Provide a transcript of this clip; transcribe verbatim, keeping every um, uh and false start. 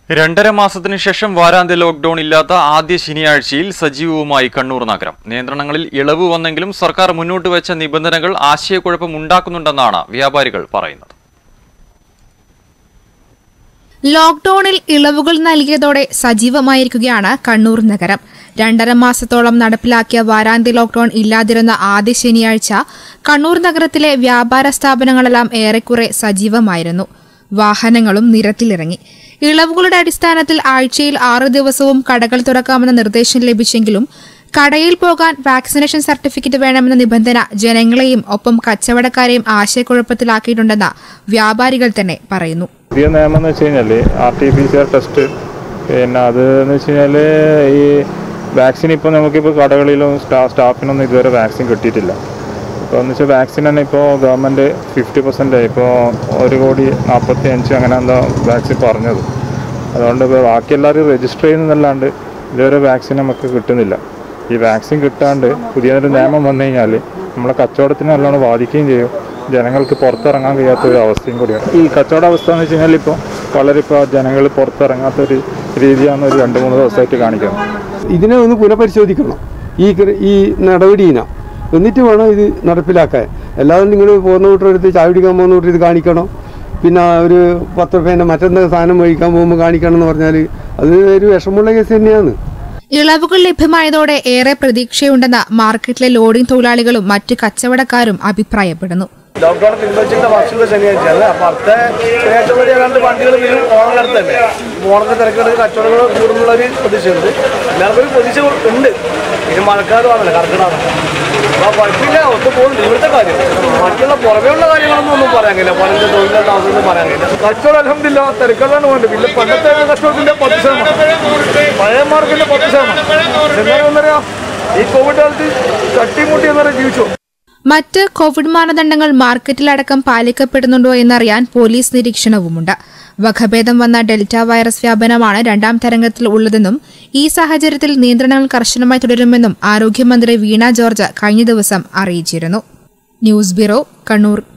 രണ്ടര മാസത്തിനു ശേഷം വാരാന്ത്യ ലോക്ക്ഡൌൺ ഇല്ലാത്ത ആദ്യ ശനിയാഴ്ചയിൽ സജീവവുമായി കണ്ണൂർ നഗരം. നിയന്ത്രണങ്ങളിൽ ഇളവ് വന്നെങ്കിലും സർക്കാർ മുന്നോട്ട് വെച്ച നിബന്ധനകൾ ആശയക്കുഴപ്പം ഉണ്ടാക്കുന്നുണ്ടെന്നാണ് വ്യാപാരികൾ പറയുന്നത്. ലോക്ക്ഡൌണിൽ ഇളവുകൾ നൽകിയതോടെ സജീവമായിരിക്കുകയാണ് കണ്ണൂർ നഗരം. രണ്ടര മാസത്തോളം നടപ്പിലാക്കിയ വാരാന്ത്യ ലോക്ക്ഡൌൺ ഇല്ലാതിരുന്ന ആദ്യ ശനിയാഴ്ച കണ്ണൂർ നഗരത്തിലെ വ്യാപാര സ്ഥാപനങ്ങളെല്ലാം ഏറെക്കുറെ സജീവമായിരുന്നു. വാഹനങ്ങളും നിരത്തിലിറങ്ങി. ഇളവുകളുടെ അടിസ്ഥാനത്തിൽ ആഴ്ചയിൽ ആറ് ദിവസവും കടകൾ തുറക്കാമെന്ന നിർദ്ദേശം ലഭിച്ചെങ്കിലും കടയിൽ പോകാൻ വാക്സിനേഷൻ സർട്ടിഫിക്കറ്റ് വേണമെന്ന നിബന്ധന ജനങ്ങളെയും ഒപ്പം കച്ചവടക്കാരെയും ആശയക്കുഴപ്പത്തിലാക്കിയിട്ടുണ്ടെന്ന് വ്യാപാരികൾ തന്നെ പറയുന്നു. പുതിയ നിയമം എന്ന് വെച്ച് കഴിഞ്ഞാൽ R T P C R test, പിന്നെ അത് എന്ന് വെച്ച് കഴിഞ്ഞാൽ ഈ വാക്സിൻ ഇപ്പോൾ നമുക്കിപ്പോൾ കടകളിലും സ്റ്റാ സ്റ്റാഫിനൊന്നും ഇതുവരെ വാക്സിൻ കിട്ടിയിട്ടില്ല. ഇപ്പോൾ എന്ന് വെച്ചാൽ വാക്സിൻ തന്നെ ഇപ്പോൾ ഗവൺമെൻറ് ഫിഫ്റ്റി പെർസെൻറ്റ് ഇപ്പോൾ ഒരു കോടി നാൽപ്പത്തി അഞ്ച് അങ്ങനെ എന്താ വാക്സിൻ പറഞ്ഞത്. അതുകൊണ്ട് ഇപ്പോൾ ബാക്കി എല്ലാവരും രജിസ്റ്റർ ചെയ്യുന്നതല്ലാണ്ട് ഇതുവരെ വാക്സിൻ നമുക്ക് കിട്ടുന്നില്ല. ഈ വാക്സിൻ കിട്ടാണ്ട് പുതിയൊരു നിയമം വന്നു കഴിഞ്ഞാൽ നമ്മളെ കച്ചവടത്തിന് നല്ലോണം ബാധിക്കുകയും ചെയ്യും. ജനങ്ങൾക്ക് പുറത്തിറങ്ങാൻ കഴിയാത്തൊരു അവസ്ഥയും കൂടിയാണ്. ഈ കച്ചവട അവസ്ഥ എന്ന് വെച്ച് കഴിഞ്ഞാൽ ഇപ്പോൾ വളരെ ഇപ്പോൾ ജനങ്ങൾ പുറത്തിറങ്ങാത്തൊരു രീതിയാണ് ഒരു രണ്ട് മൂന്ന് ദിവസമായിട്ട് കാണിക്കുന്നത്. ഇതിനെ ഒന്ന് പുനഃപരിശോധിക്കണം ഈ ഈ നടപടിയിന, എന്നിട്ട് വേണം ഇത് നടപ്പിലാക്കാൻ. അല്ലാതെ നിങ്ങൾ പോകുന്ന കൂട്ടരെടുത്ത് ചായ പിടിക്കാൻ പോകുന്ന കൂട്ടർ ഇത് കാണിക്കണം, പിന്നെ ഒരു പത്ത് റുപ്യേൻ്റെ മറ്റെന്തെങ്കിലും സാധനം മേടിക്കാൻ പോകുമ്പോൾ കാണിക്കണം എന്ന് പറഞ്ഞാൽ അത് ഒരു വിഷമമുള്ള കേസ് തന്നെയാണ്. ഇളവുകൾ ലഭ്യമായതോടെ ഏറെ പ്രതീക്ഷയുണ്ടെന്ന് മാർക്കറ്റിലെ ലോഡിംഗ് തൊഴിലാളികളും മറ്റ് കച്ചവടക്കാരും അഭിപ്രായപ്പെടുന്നു. ലോക്ക്ഡൌൺ പിൻവലിച്ചിട്ട് വർഷത്തെ ശനിയാഴ്ചയാണ്. അപ്പോൾ അടുത്ത ശനിയാഴ്ച വരെ ഏതാണ്ട് വണ്ടികൾ വരും. ഓണത്തിനടുത്ത് തന്നെ ഓണത്തെ തിരക്കുകൾ കച്ചവടങ്ങൾ കൂടുന്നുള്ളൊരു പ്രതീക്ഷയുണ്ട്. എല്ലാവർക്കും ഒരു പ്രതീക്ഷ ഉണ്ട്. ഇനി മഴക്കാലമാണല്ലോ, കർക്കിടകമാണ്. അപ്പോൾ കുഴപ്പമില്ല, ഒത്തു പോകുന്നു. ഇവിടുത്തെ കാര്യം മറ്റുള്ള പുറമേയുള്ള കാര്യങ്ങളൊന്നും ഒന്നും പറയാൻ കഴിയില്ല. പലരുടെ തൊഴിലുള്ള അവസരം പറയാൻ കഴിയില്ല. കച്ചവടം അൽഹംദുലില്ലാ തിരക്കുകളാണ് വേണ്ടത്. പിന്നെ പണ്ടത്തെ കച്ചവടത്തിൻ്റെ പത്ത് ശതമാനം, പഴയ മാർക്കിൻ്റെ പത്ത് ശതമാനം. എന്നാലും ഒന്നറിയാം, ഈ കോവിഡ് കാലത്ത് തട്ടിമുട്ടി എന്നറിയാം ജീവിച്ചു. മറ്റ് കോവിഡ് മാനദണ്ഡങ്ങൾ മാർക്കറ്റിലടക്കം പാലിക്കപ്പെടുന്നുണ്ടോ എന്നറിയാൻ പോലീസ് നിരീക്ഷണവുമുണ്ട്. വകഭേദം വന്ന ഡെൽറ്റ വൈറസ് വ്യാപനമാണ് രണ്ടാം തരംഗത്തിൽ ഉള്ളതെന്നും ഈ സാഹചര്യത്തിൽ നിയന്ത്രണങ്ങൾ കർശനമായി തുടരുമെന്നും ആരോഗ്യമന്ത്രി വീണ ജോർജ് കഴിഞ്ഞ ദിവസം അറിയിച്ചിരുന്നു. News bureau, Kannur.